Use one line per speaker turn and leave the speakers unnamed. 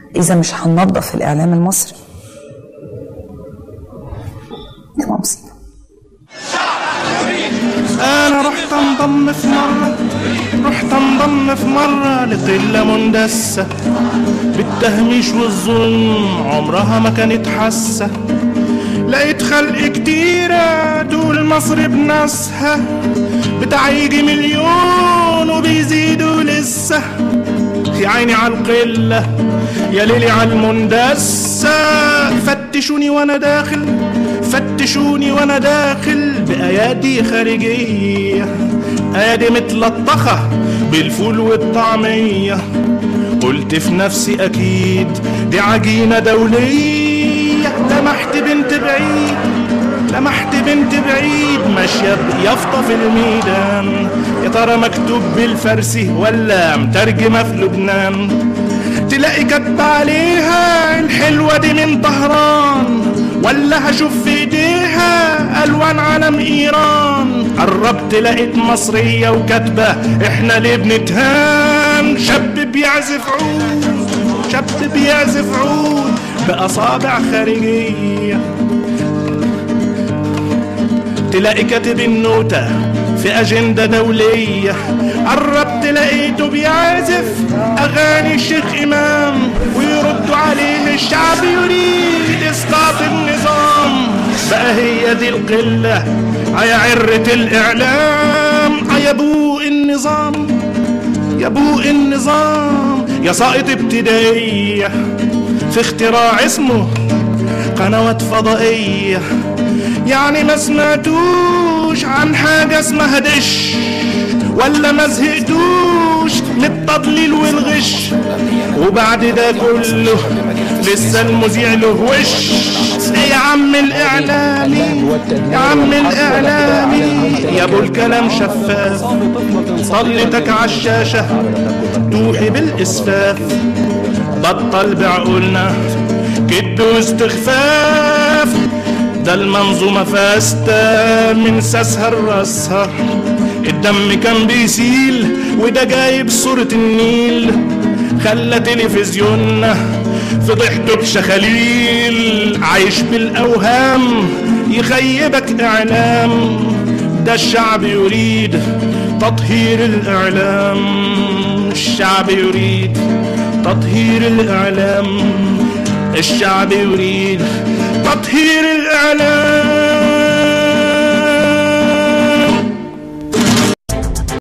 إذا مش هننظف الإعلام المصري تبقى مصيبة.
أنا رحت انضم في مرة لقلة مندسة بالتهميش والظلم عمرها ما كانت حاسة. لقيت خلق كتيرة تقول مصر بناسها بتاع يجي 1,000,000 وبيزيدوا لسه. يا عيني على القلة يا ليلي على المندسة. فتشوني وانا داخل بأيادي خارجية، أيادي متلطخة بالفول والطعمية. قلت في نفسي أكيد دي عجينة دولية. لمحت بنت بعيد ماشية بيافطة في الميدان. يا ترى مكتوب بالفارسي ولا مترجمة في لبنان؟ تلاقي كاتبة عليها الحلوة دي من طهران، ولا هشوف في ايديها الوان علم ايران. قربت لقيت مصرية وكاتبة احنا ليه بنتهان. شاب بيعزف عود باصابع خارجية. تلاقي كاتب النوتة في أجندة دولية. قربت لقيته بيعزف أغاني الشيخ إمام، ويردوا عليه الشعب يريد إسقاط النظام. بقى هي دي القلة يا عرة الإعلام. يا بوق النظام يا ساقط ابتدائية في اختراع اسمه قنوات فضائية. يعني ما سمعتوش عن حاجة اسمها دش، ولا ما زهقتوش من التضليل والغش. وبعد ده كله لسه المذيع له وش. يا عم الإعلامي يا ابو الكلام شفاف. صلتك عالشاشة توحي بالإسفاف. بطل بعقولنا كد واستخفاف. ده المنظومة فاسدة من ساسها لراسها. الدم كان بيسيل وده جايب صورة النيل. خلى تلفزيوننا فضحته بشخاليل. عايش بالأوهام يخيبك إعلام. ده الشعب يريد تطهير الإعلام. الشعب يريد تطهير الإعلام. الشعب يريد تطهير الإعلام.